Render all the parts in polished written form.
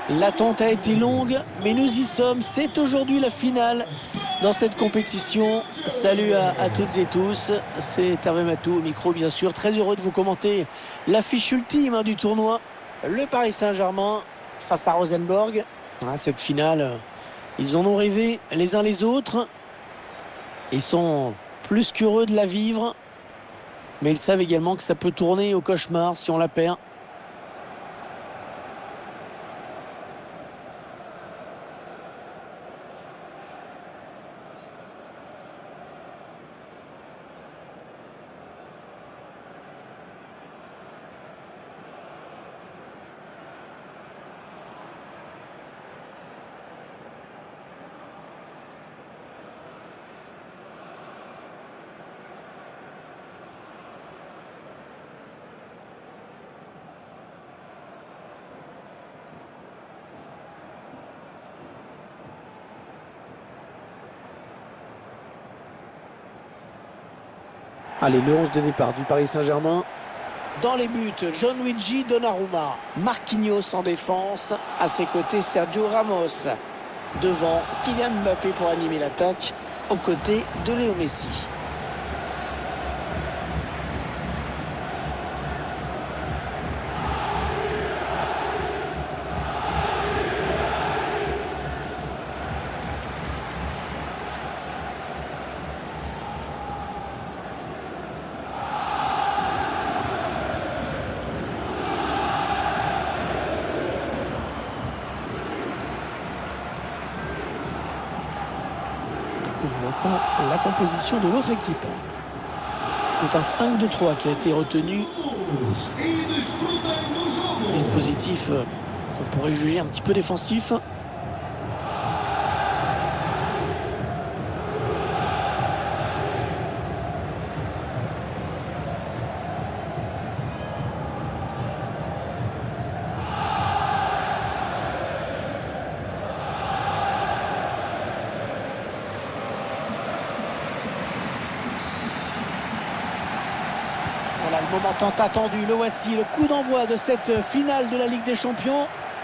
L'attente a été longue, mais nous y sommes. C'est aujourd'hui la finale dans cette compétition. Salut à toutes et tous. C'est Hervé Matou au micro, bien sûr. Très heureux de vous commenter l'affiche ultime du tournoi. Le Paris Saint-Germain face à Rosenborg. Cette finale, ils en ont rêvé les uns les autres. Ils sont plus qu'heureux de la vivre. Mais ils savent également que ça peut tourner au cauchemar si on la perd. Allez, le 11 de départ du Paris Saint-Germain. Dans les buts, Gianluigi Donnarumma. Marquinhos en défense. À ses côtés, Sergio Ramos. Devant, Kylian Mbappé pour animer l'attaque. Aux côtés de Léo Messi. Maintenant, la composition de l'autre équipe. C'est un 5-2-3 qui a été retenu. Dispositif qu'on pourrait juger un petit peu défensif. Voilà le moment tant attendu, le voici, le coup d'envoi de cette finale de la Ligue des Champions.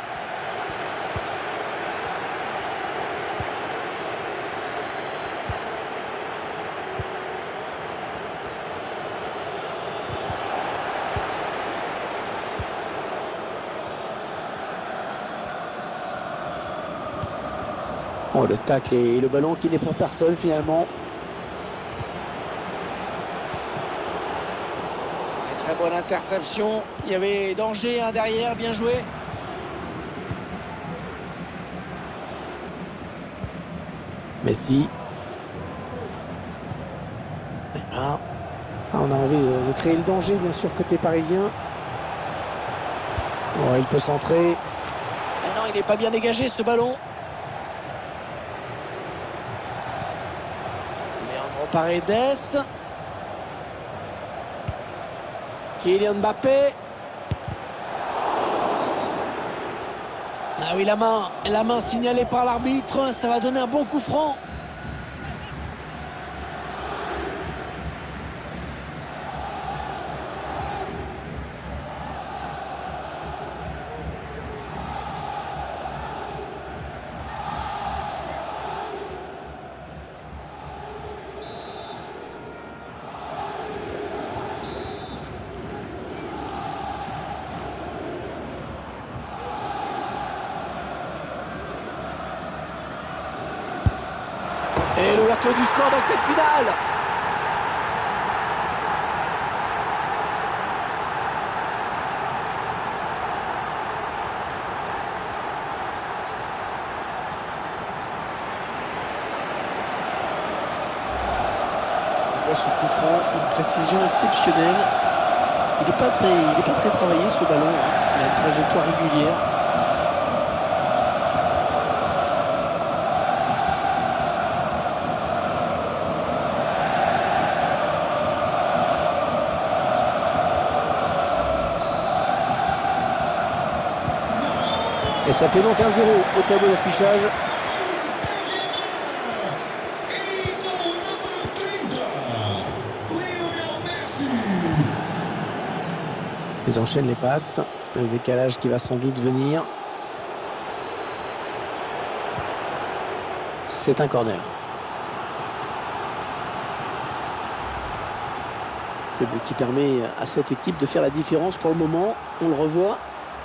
Oh, le tacle et le ballon qui n'est pour personne finalement. Très bonne interception. Il y avait danger derrière, bien joué. Messi. Neymar. On a envie de créer le danger, bien sûr, côté parisien. Oh, il peut centrer. Mais non, il n'est pas bien dégagé, ce ballon. Leandro Paredes. Kylian Mbappé. Ah oui, la main signalée par l'arbitre, ça va donner un bon coup franc. Et l'ouverture du score dans cette finale. On voit ce coup franc, une précision exceptionnelle. Il n'est pas très travaillé ce ballon. Il a une trajectoire régulière. Et ça fait donc 1-0 au tableau d'affichage. Ils enchaînent les passes. Le décalage qui va sans doute venir. C'est un corner. Le but qui permet à cette équipe de faire la différence pour le moment. On le revoit.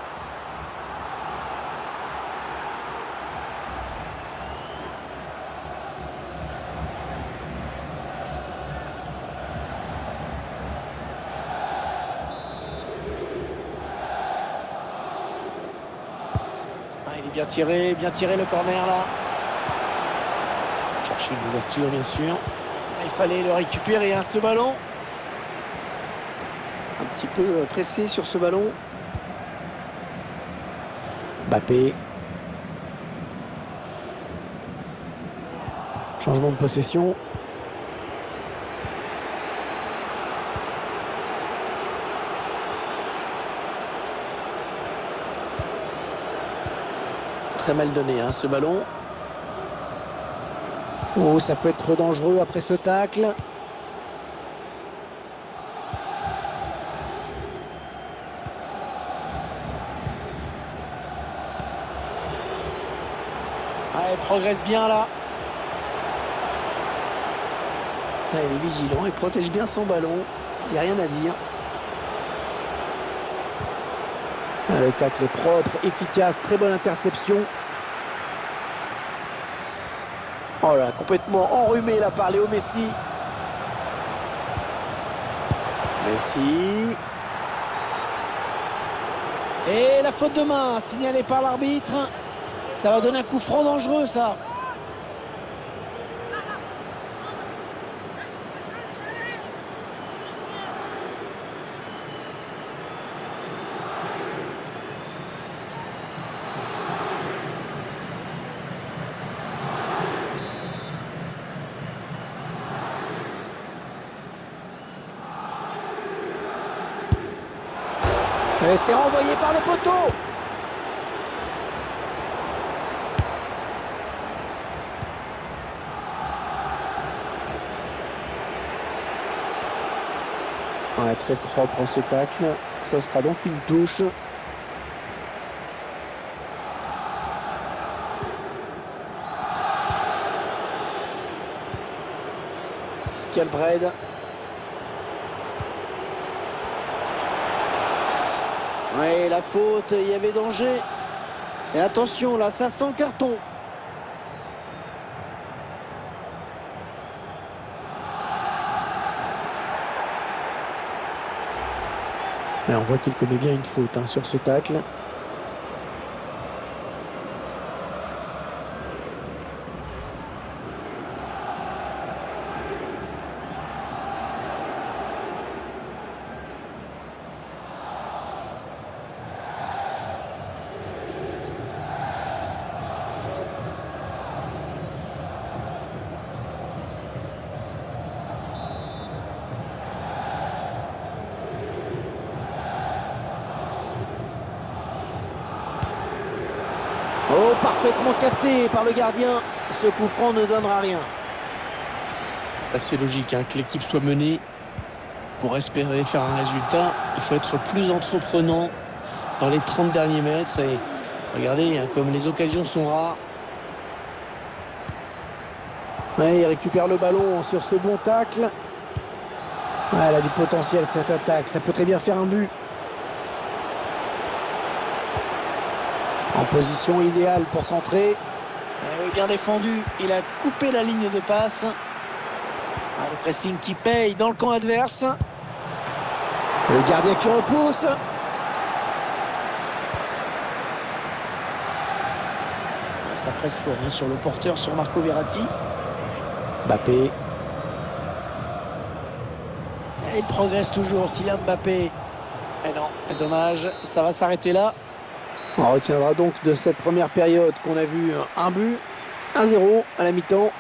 Il est bien tiré le corner là. Chercher une ouverture bien sûr. Il fallait le récupérer ce ballon. Un petit peu pressé sur ce ballon. Mbappé. Changement de possession. Très mal donné ce ballon. Oh, ça peut être dangereux après ce tacle. Il progresse bien là. Il est vigilant, il protège bien son ballon. Il n'y a rien à dire. Le tacle est propre, efficace, très bonne interception. Oh là, complètement enrhumé là par Léo Messi. Messi. Et la faute de main signalée par l'arbitre. Ça va donner un coup franc dangereux ça. Et c'est renvoyé par le poteau. Très propre ce tacle. Ce sera donc une touche. Skjelbred. Ouais, la faute, il y avait danger. Et attention, là, ça sent carton. Et on voit qu'il commet bien une faute sur ce tacle. Oh, parfaitement capté par le gardien. Ce coup franc ne donnera rien. C'est assez logique que l'équipe soit menée. Pour espérer faire un résultat, il faut être plus entreprenant dans les 30 derniers mètres. Et regardez, comme les occasions sont rares. Ouais, il récupère le ballon sur ce bon tacle. Ouais, elle a du potentiel cette attaque. Ça peut très bien faire un but. En position idéale pour centrer. Oui, bien défendu. Il a coupé la ligne de passe. Le pressing qui paye dans le camp adverse. Le gardien qui repousse. Ça presse fort sur le porteur, sur Marco Verratti. Mbappé. Et il progresse toujours, Kylian Mbappé. Et non, dommage, ça va s'arrêter là. On retiendra donc de cette première période qu'on a vu un but, 1-0 à la mi-temps.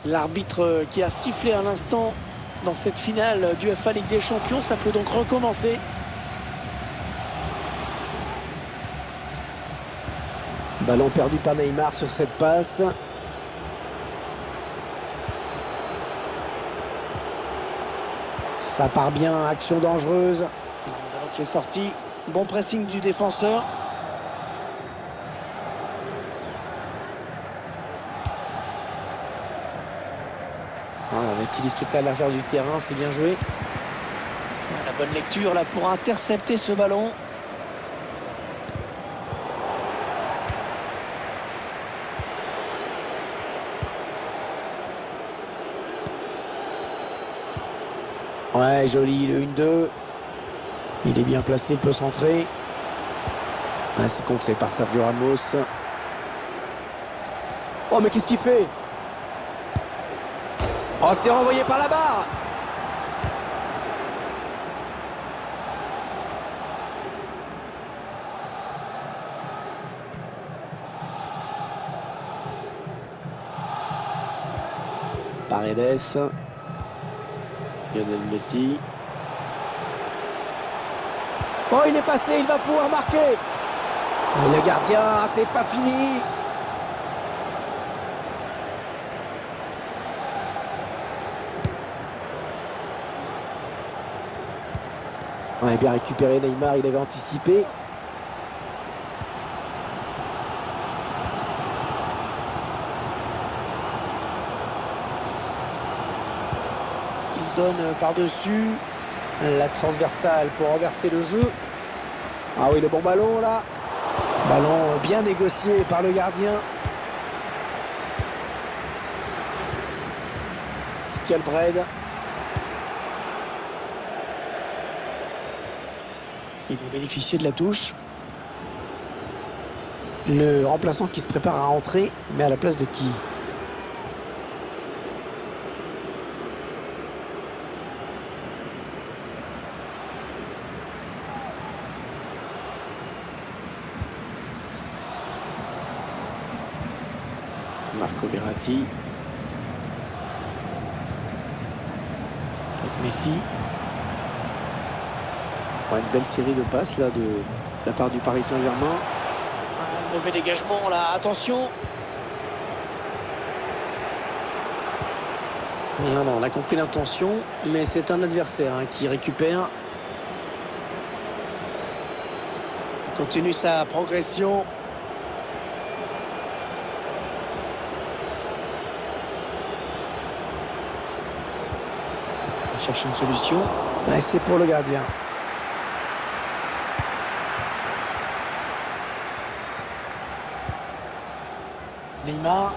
L'arbitre qui a sifflé à l'instant dans cette finale du UEFA Ligue des Champions. Ça peut donc recommencer. Ballon perdu par Neymar sur cette passe. Ça part bien, action dangereuse. Le ballon qui est sorti. Bon pressing du défenseur. On utilise toute la largeur du terrain, c'est bien joué. La bonne lecture là pour intercepter ce ballon. Ouais, joli, le 1-2. Il est bien placé, il peut centrer. Ah, c'est contré par Sergio Ramos. Oh, mais qu'est-ce qu'il fait? Oh, c'est renvoyé par la barre. Paredes. Lionel Messi. Oh, il est passé, il va pouvoir marquer. Et le gardien, c'est pas fini. Ouais, bien récupéré Neymar, il avait anticipé. Il donne par-dessus la transversale pour renverser le jeu. Ah oui, le bon ballon là. Ballon bien négocié par le gardien. Skjelbred. Il va bénéficier de la touche. Le remplaçant qui se prépare à entrer, mais à la place de qui? Marco Verratti. Avec Messi. Ouais, une belle série de passes là de la part du Paris Saint-Germain. Un mauvais dégagement là, attention. Non, non, on a compris l'intention, mais c'est un adversaire qui récupère. Il continue sa progression. Il cherche une solution. Ouais, c'est pour le gardien. Neymar.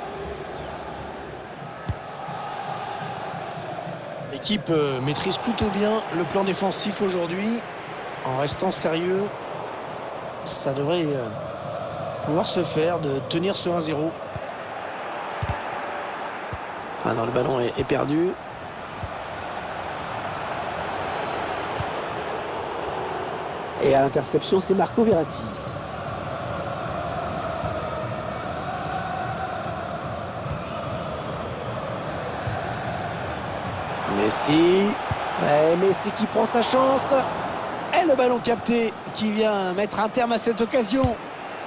L'équipe maîtrise plutôt bien le plan défensif aujourd'hui. En restant sérieux, ça devrait pouvoir se faire de tenir ce 1-0. Ah non, le ballon est perdu. Et à l'interception, c'est Marco Verratti. Messi. Ouais, Messi qui prend sa chance. Et le ballon capté qui vient mettre un terme à cette occasion.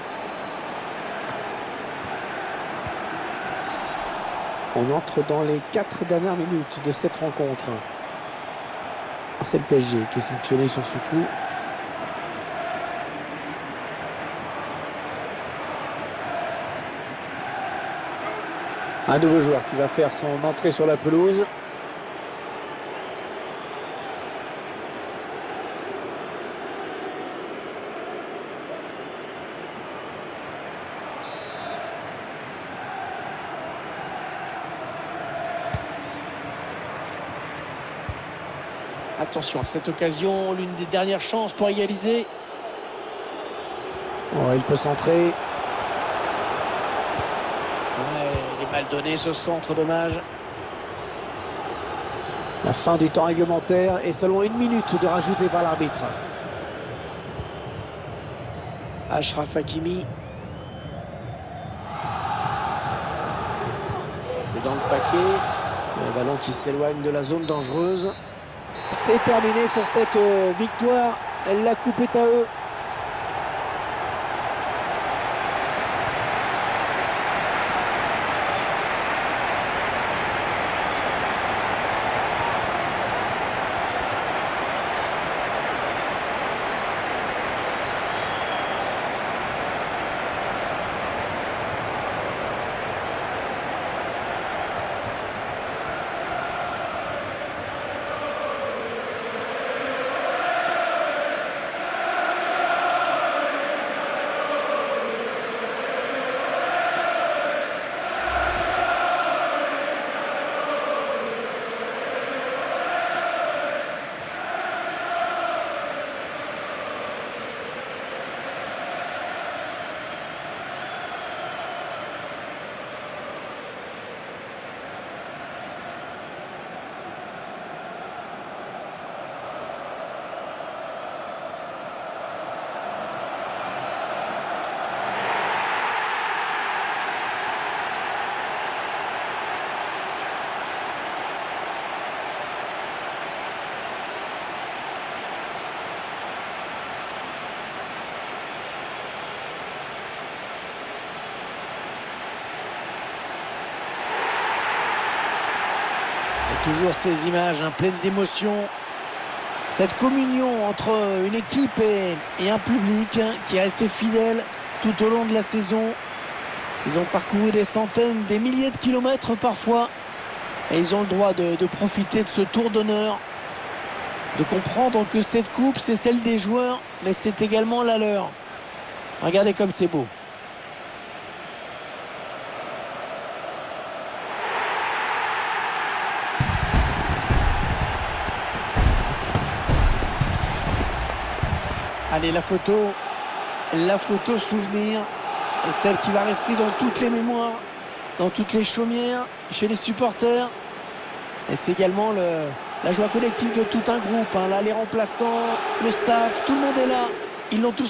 On entre dans les 4 dernières minutes de cette rencontre. C'est le PSG qui est sanctionné sur ce coup. Un nouveau joueur qui va faire son entrée sur la pelouse. Attention à cette occasion, l'une des dernières chances pour égaliser. Oh, il peut centrer. Ouais, il est mal donné ce centre, dommage. La fin du temps réglementaire et seulement 1 minute de rajouter par l'arbitre. Achraf Hakimi. C'est dans le paquet. Le ballon qui s'éloigne de la zone dangereuse. C'est terminé sur cette victoire. La coupe est à eux. Toujours ces images pleines d'émotion. Cette communion entre une équipe et un public qui est resté fidèle tout au long de la saison. Ils ont parcouru des centaines, des milliers de kilomètres parfois. Et ils ont le droit de profiter de ce tour d'honneur. De comprendre que cette coupe, c'est celle des joueurs, mais c'est également la leur. Regardez comme c'est beau. Allez, la photo souvenir, celle qui va rester dans toutes les mémoires, dans toutes les chaumières, chez les supporters. Et c'est également la joie collective de tout un groupe. Là, les remplaçants, le staff, tout le monde est là. Ils l'ont tous